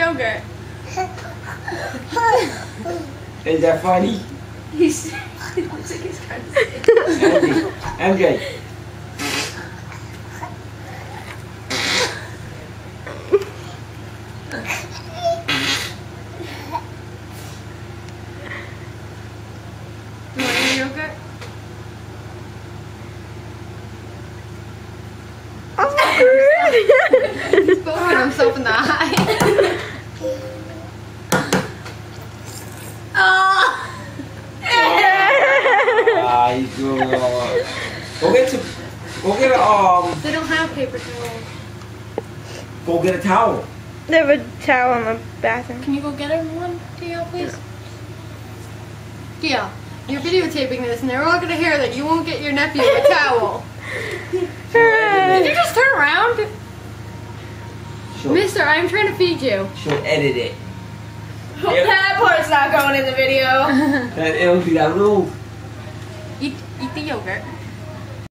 yogurt. Is that funny? He's looks like he's trying to say. MJ. You want any yogurt? He's poking himself in the eye. Oh! He's doing Go get a They don't have paper towels. Go get a towel. They have a towel in the bathroom. Can you go get him one, Dia, please? Dia, you're videotaping this, and they're all gonna hear that you won't get your nephew a towel. Did you just turn around? Mister, I'm trying to feed you. She'll edit it. That part's not going in the video. It'll be that little. Eat the yogurt.